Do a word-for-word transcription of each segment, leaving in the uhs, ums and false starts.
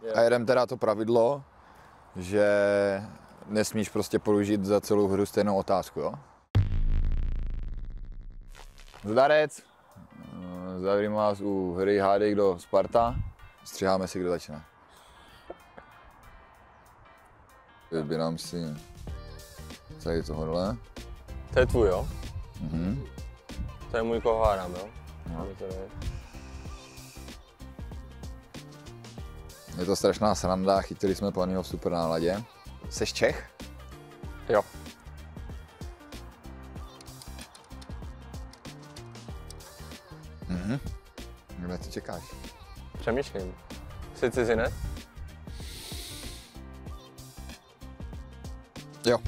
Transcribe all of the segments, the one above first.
A jedem teda to pravidlo, že nesmíš prostě použít za celou hru stejnou otázku, jo? Zdarec, zdravím vás u hry Hádej kdo Sparta, stříháme si, kdo začne. Vybírám si tady tohohle. To je tvůj, jo? Mhm. To je můj, koho hádám, jo? No. Je to strašná sranda, chytili jsme Paního v super náladě. Seš Čech? Jo. Mhm. Kde ty čekáš? Přemýšlím. Jsi cizinec? Jo.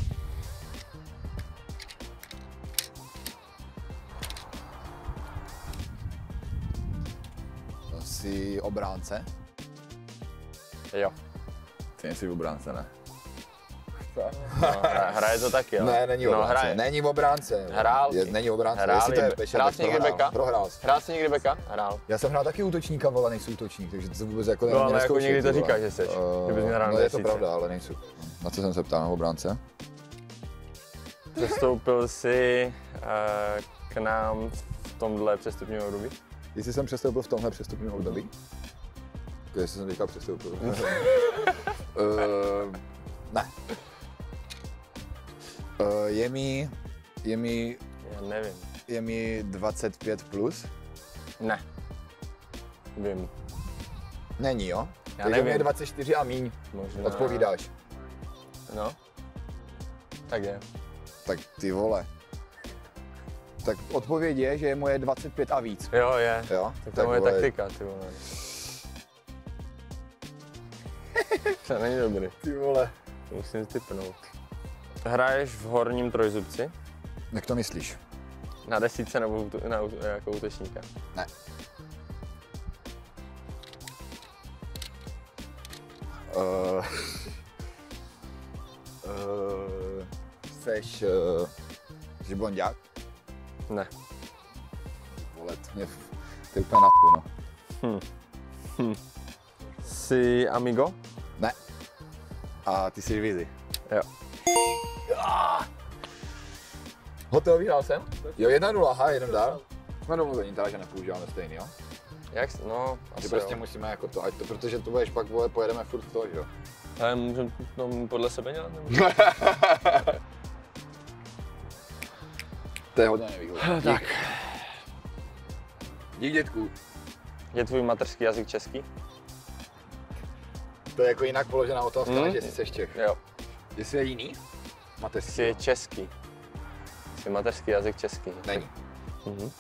Jsi obránce? Jo. Ty nejsi obránce, ne? No, hra, hraje to taky, jo? Ne, není no, obránce. hraje. Není obránce. Hrál. Je, není obránce. Hrál, Jestli to je je, Peša, hrál tak jsi někdy prohrál. beka? Prohrál jsi. Hrál jsi někdy beka? Hrál. Já jsem hrál taky útočníka, ale nejsou útočník, takže to se vůbec jako No, ale jako někdy to ty vole. říkáš, že jsi. Uh, Kdybys měl hrát no na je to desíce. pravda, ale nejsou. Na co jsem se ptal, na obránce? Přestoupil jsi uh, k nám v tomhle přestupním období? Jestli jsem přestoupil v tomhle přestupním období? Jako jestli jsem teďka přestoupil. uh, ne. Uh, je mi, je mi, Já nevím. je mi dvacet pět plus? Ne. Vím. Není, jo? Já Takže nevím. mi je dvacet čtyři a míň. Možná... Odpovídáš. No. Tak je. Tak ty vole. Tak odpověď je, že je moje dvacet pět a víc. Jo, je. Jo? Tak to je moje vole, taktika, ty vole. To není dobrý. Ty vole. To musím typnout. Hraješ v horním trojzubci? Jak to myslíš? Na desíce nebo úto- na, úto- jako útočníka? Ne. Uh, uh, seš, uh, jsi blonďák? Ne. Vole, to mě, to je úplně na f***, no. Hm. Hm. Jsi amigo? Ne. A ty jsi divizi? Jo. Hotel, vyhrál jsem? Jo, jedna nula, aha, jedem dál. Jsme domluvení, teda, že nepoužíváme stejný, jo? Jak jsi? No, Že asi prostě jo. musíme jako to, ať to, protože to budeš pak, vole, pojedeme furt to, že jo? Ale můžeme no, podle sebe dělat? Nebo? To je hodně nevýhodné. Tak. Dík, dětku. Je tvůj mateřský jazyk český? To je jako jinak položená otázka, Hmm? než jestli seš Čech. Jo. Jestli je jiný? Máte Jsi je český. Jsi mateřský jazyk český. Není. Mhm.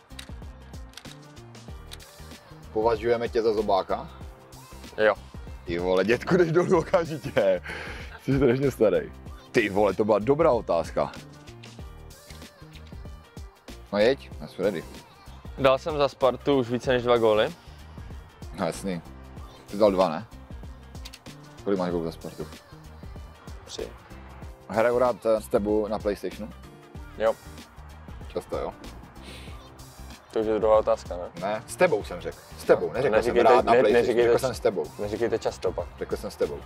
Považujeme tě za zobáka? Jo. Ty vole, dětku, jdeš dolů okamžitě. Jsi strašně starý. Ty vole, to byla dobrá otázka. No jeď, já jsem ready. Dal jsem za Spartu už více než dva góly. No jasný. Ty dal dva, ne? Kolik máš gólů za Spartu? Tři. Hraju rád s tebou na PlayStationu? Jo. Často, jo. To už je druhá otázka, ne? Ne, s tebou jsem řekl. S tebou, neřekl jsem Neříkejte- rád na ne- PlayStationu, neříkejte- řekl jsem s tebou. Neříkejte často pak. Řekl jsem s tebou.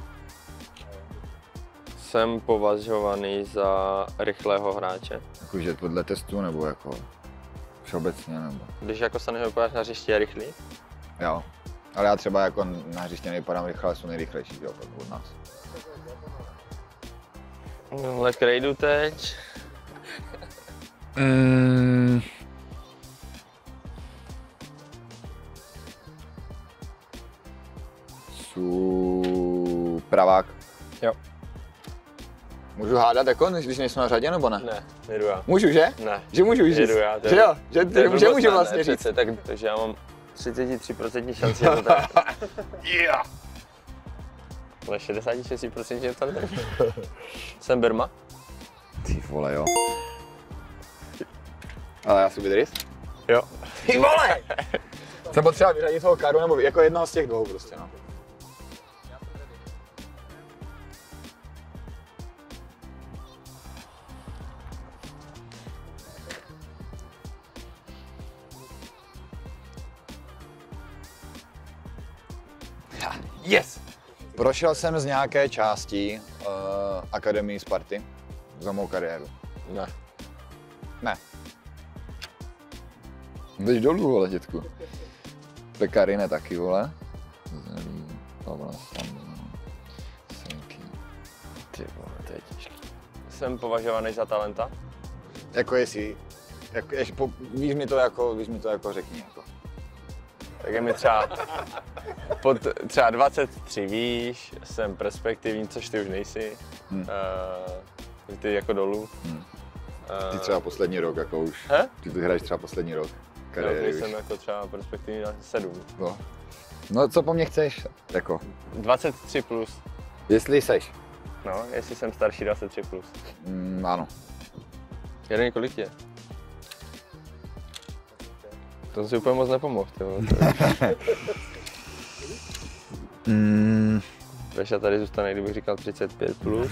Jsem považovaný za rychlého hráče. Jakože podle testu, nebo jako všeobecně, nebo... Když jako se nevypadáš na hřišti, je rychlý? Jo. Ale já třeba jako na hřiště nevypadám rychle, ale jsou nejrychlejší, jo, tak od nás. Tohle krejdu teď. Mm. Jsou pravák. Jo. Můžu hádat jako, když nejsem na řadě, nebo ne? Ne, jedu já. Můžu, že? Ne. Že můžu říct? Jedu já. Že jo? Že, to je že, že blbost, můžu ne, vlastně ne, říct? přece, tak, takže já mám třicet tři procent šanci, že to tak. Yeah. Ale šedesát šest procent je to tak. Jsem Birma? Ty vole, jo. Ale já si vydrys? Jo. Ty vole! Jsem potřeba vyřadit toho Karu, nebo jako jednoho z těch dvou prostě, no. Yes! Prošel jsem z nějaké části uh, Akademii Sparty za mou kariéru. Ne. Ne. Jdeš dolů, vole, dětku. Pekarine taky, vole. Pavla, Senky. Ty vole, to je těžký. Jsem považovaný za talenta? Jako jestli, jako, ještě, po, víš mi to jako, víš mi to jako řekni, jako. Tak je mi třeba pod třeba dvacet tři, víš, jsem perspektivní, což ty už nejsi. Hmm. Uh, ty jako dolů. Hmm. Uh, Ty třeba poslední rok, jako už. He? Ty to hraješ třeba poslední rok No, kariéry jsem už. jako třeba perspektivní na sedm. No. No, co po mně chceš, jako, dvacet tři plus. jestli seš. No, jestli jsem starší dvacet tři plus. Mm, ano. Jeden kolik je? To si úplně moc nepomohl, ty vole. mm. Veša tady zůstane, kdybych říkal třicet pět plus.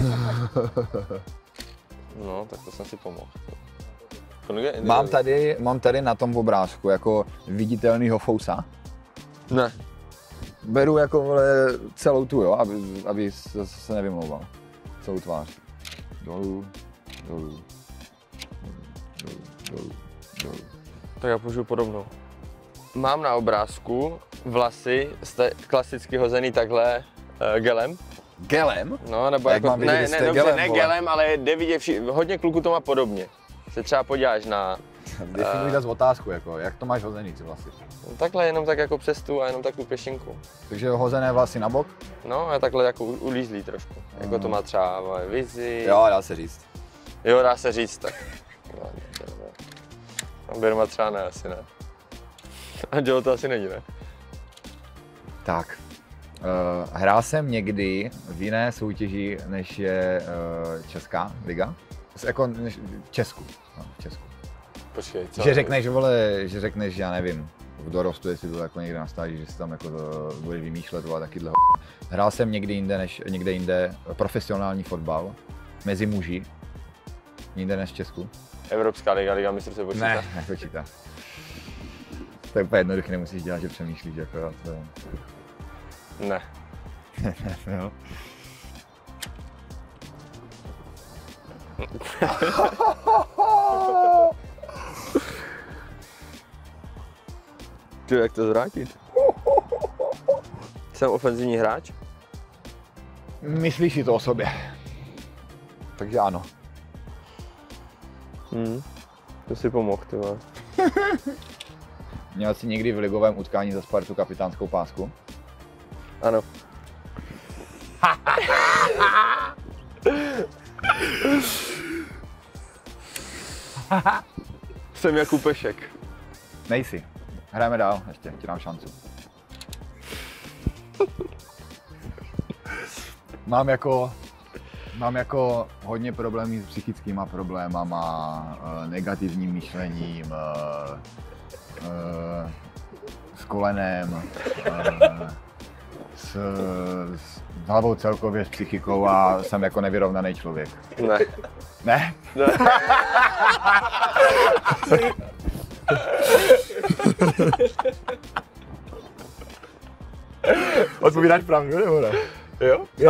No, tak to jsem si pomohl. Kolik je? Mám tady, mám tady na tom obrázku jako viditelnýho fousa. Ne. Beru jako, vole, celou tu, jo, aby, aby se, se nevymlouval. Celou tvář. Dolů, dolů, dolů, dolů, dolů. Tak já použiju podobnou. Mám na obrázku vlasy jste klasicky hozený takhle uh, gelem. Gelem? No, nebo Jak jako, mám vidět, ne, že ne, jste dobře, gelem, ne vole? gelem, ale jde vidět, vši, hodně kluků to má podobně. Se třeba podíváš na, Definuj uh, otázku, jako, jak to máš hozený ty vlasy? no, takhle jenom tak jako přes tu a jenom takovou pěšinku. Takže hozené vlasy na bok? No a takhle jako u- ulízlý trošku. Uh. Jako to má třeba moje vizi. Jo, dá se říct. Jo, dá se říct tak. No, no. Birma třeba ne, asi ne. A Joe to asi není, ne? Tak. Uh, hrál jsem někdy v jiné soutěži, než je uh, Česká liga? Jako než, v Česku. No, v Česku. Počkej, co? Že řekneš, vole, že řekneš, já nevím, v dorostu, jestli byl jako někde na stáži, že si tam jako to bude vymýšlet a takyhle. Hrál jsem někdy jinde, než, někde jinde profesionální fotbal mezi muži. Jinde než v Česku. Evropská liga, liga mistrů se počítá. Ne, nepočítá. To je úplně jednoduché, nemusíš dělat, že přemýšlíš, jako jo, to je... Ne. jo. Ty, jak to zvrátit? Jsem ofenzivní hráč? Myslíš si to o sobě? Takže ano. Hmm. To si pomohl, ty vole. Měl jsi někdy v ligovém utkání za Spartu kapitánskou pásku? Ano. Jsem Jakub Pešek. Nejsi. Hrajeme dál, ještě ti dám šancu. Mám jako, mám jako hodně problémů s psychickýma problémama, negativním myšlením, s kolenem, s, s hlavou celkově, s psychikou a jsem jako nevyrovnaný člověk. Ne. Ne? Ne. Odpovídáš pravdu, nebo ne? Jo? Jo.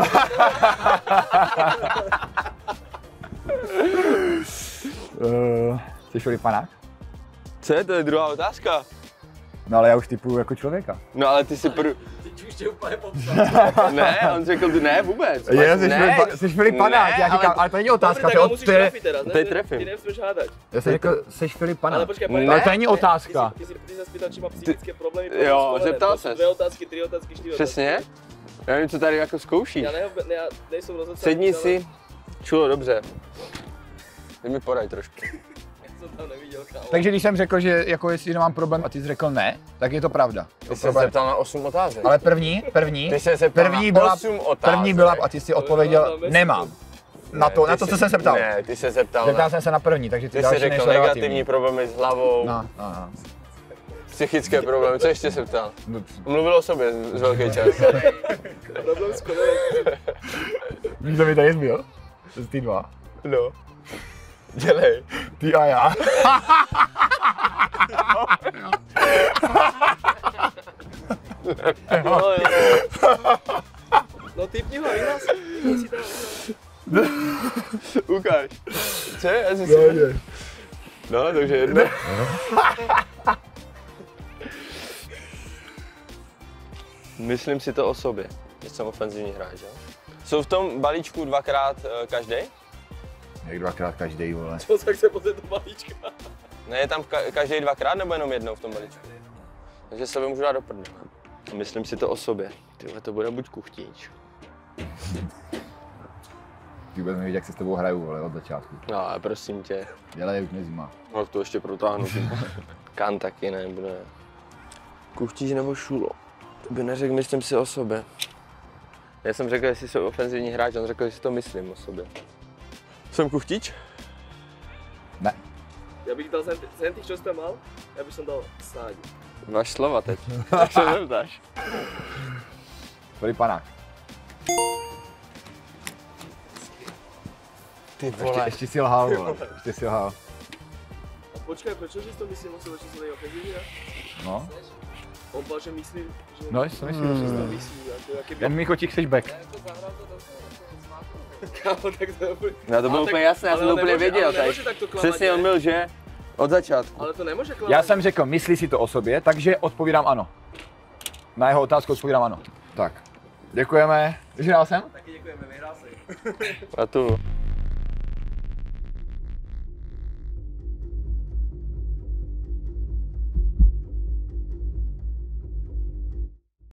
uh, jsi Filip Panák? Co je to? Je druhá otázka. No ale já už typuju jako člověka. No ale ty si prv... Teď už tě úplně popsal. Ne, on řekl, ty ne vůbec. Je, jsi, ne, Filip, jsi Filip Panák, ne, já říkám, ale, ale to není otázka, Dobře, to tak je, musíš to je, trefit teda, ne? Teď trefím. Ty nemusíš hádat. já jsem řekl, jsi Filip Panák. Ale počkej, Ne. Ale to není otázka. Ty jsi, ty jsi, ty jsi spýtal, či má psychické problémy. Jo, kolenem. zeptal To jsou ses. Dvě otázky, tři otázky, čtyři otázky. Přesně? Já nevím, co tady jako zkoušíš. Já, ne, ne, já nejsem rozhodce. Sedni si. Čulo, dobře. Ty mi podaj trošku. Já jsem tam neviděl, kámo. Takže když jsem řekl, že jako jestli nemám problém a ty jsi řekl ne, tak je to pravda. Ty jsi se zeptal na osm otázek. Ale první, první, Ty jsi se zeptal první na byla, osm otázek. první byla a ty jsi odpověděl nemám. Na to, Ne, na ty to, jsi- co jsem se ptal. Ne, ty se zeptal Zeptal na... jsem se na první, takže ty, Ty jsi další řekl nejsou negativní relativní. problémy s hlavou, No, no, no. psychické problémy, co ještě se ptal? No, Mluvil o sobě z, z velké části. Problém s kolenem. Víš, kdo mi tady zbyl? To jsi ty dva. No. Dělej. Ty a já. Jo, jo. No typni ho, vyhlás. Typni si to. Ukáž. Co je? Já jsem si... No, takže jedno. Myslím si to o sobě, že jsem ofenzivní hráč, jo? Jsou v tom balíčku dvakrát uh, každý? Jak dvakrát každý, vole. Co tak se pozře do balíčka. Ne, je tam ka- každý dvakrát nebo jenom jednou v tom balíčku? Takže sebe můžu dát do prdele. Myslím si to o sobě. Tyhle to bude buď kuchtíč. Ty budeme vidět, jak se s tebou hraju, vole, od začátku. No, ale prosím tě. Dělej, už nezima. No, to ještě protáhnu. Kan taky ne, bude. Kuchtíč nebo šulo? To by neřekl, myslím si o sobě. Já jsem řekl, jestli jsem ofenzivní hráč, on řekl, že si to myslím o sobě. Jsem kuchtíč? Ne. Já bych dal z těch, čo jste mal, já bych dal Sáďu. Máš slova teď, tak se nezdáš. Tvrdý panák. Ty Ještě, ještě si lhal, vole. Ještě si lhal. A počkej, proč si to myslím o sobě, že jsem nejofenzivní, ne? No. On byl, že myslí, že... No, jestli to myslíš, že že si to to myslí, jako jaký Jen mi kotík, chceš back. Kámo, tak to je úplně... No to bylo úplně jasné, já jsem to úplně věděl. Přesně on byl, že? Od začátku. Ale to nemůže klamat. Já jsem řekl, myslí si to o sobě, takže odpovídám ano. Na jeho otázku odpovídám ano. Tak, děkujeme. Vyhrál jsem? Taky děkujeme, vyhrál jsi. A tu.